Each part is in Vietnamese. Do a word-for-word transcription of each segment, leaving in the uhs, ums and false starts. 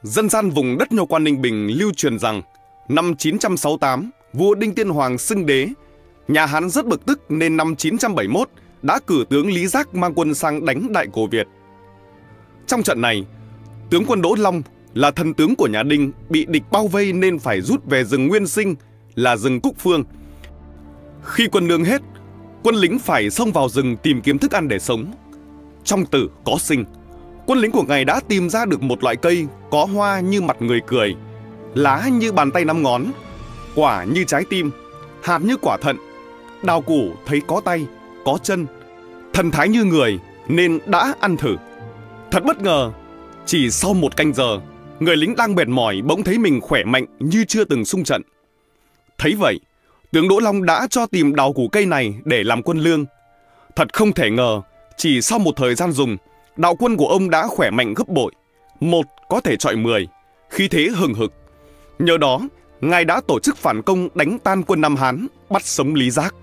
Dân gian vùng đất Nho Quan Ninh Bình lưu truyền rằng năm chín trăm sáu mươi tám, vua Đinh Tiên Hoàng xưng đế. Nhà Hán rất bực tức nên năm chín trăm bảy mươi mốt đã cử tướng Lý Giác mang quân sang đánh Đại Cổ Việt. Trong trận này, tướng quân Đỗ Long là thần tướng của nhà Đinh bị địch bao vây nên phải rút về rừng nguyên sinh là rừng Cúc Phương. Khi quân lương hết, quân lính phải xông vào rừng tìm kiếm thức ăn để sống. Trong tử có sinh, quân lính của ngài đã tìm ra được một loại cây có hoa như mặt người cười, lá như bàn tay năm ngón, quả như trái tim, hạt như quả thận. Đào củ thấy có tay, có chân, thần thái như người nên đã ăn thử. Thật bất ngờ, chỉ sau một canh giờ, người lính đang mệt mỏi bỗng thấy mình khỏe mạnh như chưa từng xung trận. Thấy vậy, tướng Đỗ Long đã cho tìm đào củ cây này để làm quân lương. Thật không thể ngờ, chỉ sau một thời gian dùng, đạo quân của ông đã khỏe mạnh gấp bội, một có thể chọi mười, khí thế hừng hực. Nhờ đó, ngài đã tổ chức phản công đánh tan quân Nam Hán, bắt sống Lý Giác.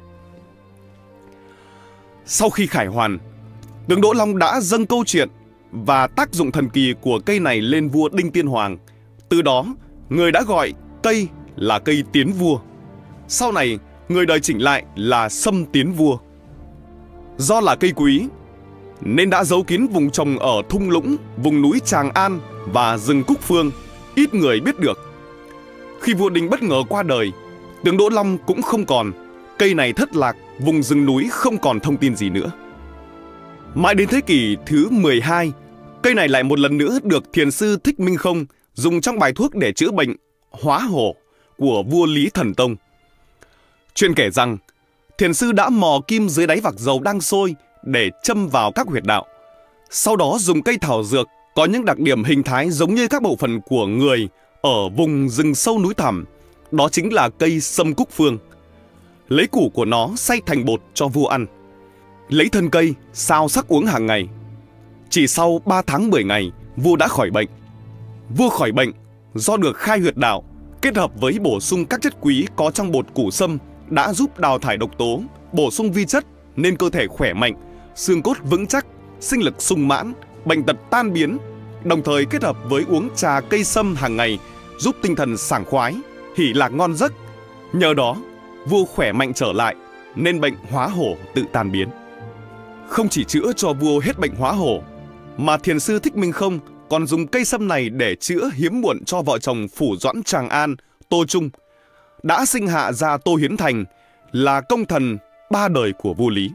Sau khi khải hoàn, tướng Đỗ Long đã dâng câu chuyện và tác dụng thần kỳ của cây này lên vua Đinh Tiên Hoàng. Từ đó, người đã gọi cây là cây tiến vua. Sau này, người đời chỉnh lại là sâm tiến vua. Do là cây quý, nên đã giấu kín vùng trồng ở thung lũng, vùng núi Tràng An và rừng Cúc Phương, ít người biết được. Khi vua Đinh bất ngờ qua đời, tướng Đỗ Long cũng không còn, cây này thất lạc, vùng rừng núi không còn thông tin gì nữa. Mãi đến thế kỷ thứ mười hai, cây này lại một lần nữa được thiền sư Thích Minh Không dùng trong bài thuốc để chữa bệnh hóa hổ của vua Lý Thần Tông. Chuyện kể rằng, thiền sư đã mò kim dưới đáy vạc dầu đang sôi để châm vào các huyệt đạo. Sau đó dùng cây thảo dược có những đặc điểm hình thái giống như các bộ phận của người ở vùng rừng sâu núi thẳm, đó chính là cây sâm Cúc Phương. Lấy củ của nó xay thành bột cho vua ăn. Lấy thân cây xào sắc uống hàng ngày. Chỉ sau ba tháng mười ngày, vua đã khỏi bệnh. Vua khỏi bệnh do được khai huyệt đạo, kết hợp với bổ sung các chất quý có trong bột củ sâm đã giúp đào thải độc tố, bổ sung vi chất nên cơ thể khỏe mạnh, xương cốt vững chắc, sinh lực sung mãn, bệnh tật tan biến. Đồng thời kết hợp với uống trà cây sâm hàng ngày giúp tinh thần sảng khoái, hỉ lạc ngon giấc. Nhờ đó, vua khỏe mạnh trở lại nên bệnh hóa hổ tự tan biến. Không chỉ chữa cho vua hết bệnh hóa hổ, mà thiền sư Thích Minh Không còn dùng cây sâm này để chữa hiếm muộn cho vợ chồng Phủ Doãn Tràng An, Tô Trung, đã sinh hạ ra Tô Hiến Thành, là công thần ba đời của vua Lý.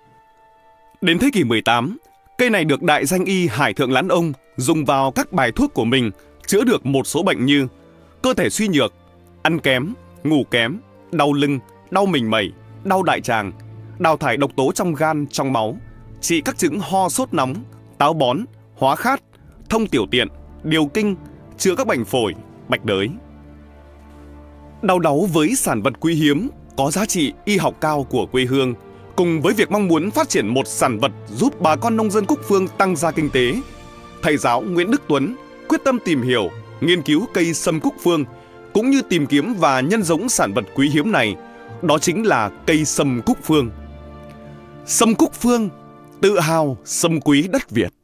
Đến thế kỷ mười tám, cây này được đại danh y Hải Thượng Lãn Ông dùng vào các bài thuốc của mình chữa được một số bệnh như cơ thể suy nhược, ăn kém, ngủ kém, đau lưng, đau mình mẩy, đau đại tràng, đào thải độc tố trong gan, trong máu, trị các chứng ho sốt nóng, táo bón, hóa khát, thông tiểu tiện, điều kinh, chữa các bệnh phổi, bạch đới. Đau đáu với sản vật quý hiếm, có giá trị y học cao của quê hương, cùng với việc mong muốn phát triển một sản vật giúp bà con nông dân Cúc Phương tăng gia kinh tế, thầy giáo Nguyễn Đức Tuấn quyết tâm tìm hiểu, nghiên cứu cây sâm Cúc Phương, cũng như tìm kiếm và nhân giống sản vật quý hiếm này, đó chính là cây sâm Cúc Phương. Sâm Cúc Phương, tự hào sâm quý đất Việt.